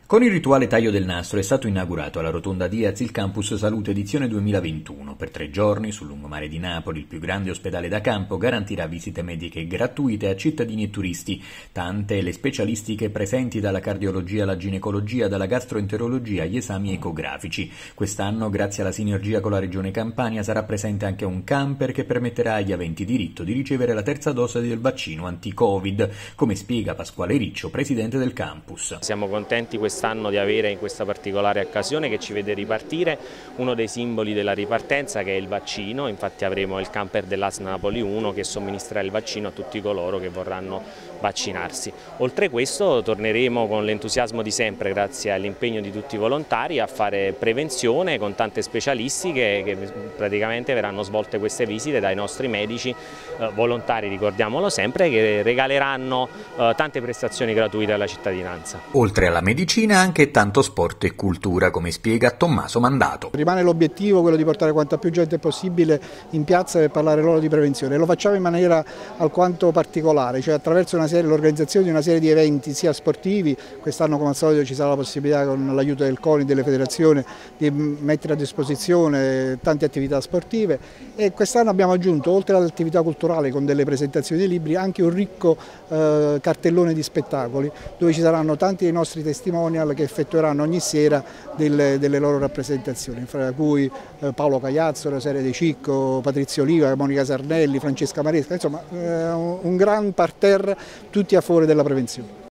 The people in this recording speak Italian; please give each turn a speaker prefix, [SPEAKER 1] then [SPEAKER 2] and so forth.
[SPEAKER 1] Con il rituale taglio del nastro è stato inaugurato alla Rotonda Diaz il Campus Salute edizione 2021. Per 3 giorni, sul lungomare di Napoli, il più grande ospedale da campo garantirà visite mediche gratuite a cittadini e turisti. Tante le specialistiche presenti, dalla cardiologia alla ginecologia, dalla gastroenterologia agli esami ecografici. Quest'anno, grazie alla sinergia con la Regione Campania, sarà presente anche un camper che permetterà agli aventi diritto di ricevere la terza dose del vaccino anti-Covid, come spiega Pasquale Riccio, presidente del campus.
[SPEAKER 2] Siamo contenti quest'anno di avere in questa particolare occasione, che ci vede ripartire, uno dei simboli della ripartenza, che è il vaccino. Infatti avremo il camper dell'ASL Napoli 1 che somministrerà il vaccino a tutti coloro che vorranno vaccinarsi. Oltre a questo torneremo con l'entusiasmo di sempre, grazie all'impegno di tutti i volontari, a fare prevenzione con tante specialistiche che praticamente verranno svolte queste visite dai nostri medici volontari, ricordiamolo sempre, che regaleranno tante prestazioni gratuite alla cittadinanza.
[SPEAKER 1] Oltre alla medicina anche tanto sport e cultura, come spiega Tommaso Mandato.
[SPEAKER 3] Rimane l'obiettivo quello di portare quanta più gente possibile in piazza per parlare loro di prevenzione. Lo facciamo in maniera alquanto particolare, cioè attraverso l'organizzazione di una serie di eventi sia sportivi. Quest'anno, come al solito, ci sarà la possibilità, con l'aiuto del CONI, delle federazioni, di mettere a disposizione tante attività sportive, e quest'anno abbiamo aggiunto, oltre all'attività culturale con delle presentazioni di libri, anche un ricco cartellone di spettacoli, dove ci saranno tanti dei nostri testimonial che effettueranno ogni sera delle loro rappresentazioni, fra cui Paolo Cagliazzo, la serie De Cicco, Patrizio Oliva, Monica Sarnelli, Francesca Maresca, insomma un gran parterre, tutti a favore della prevenzione.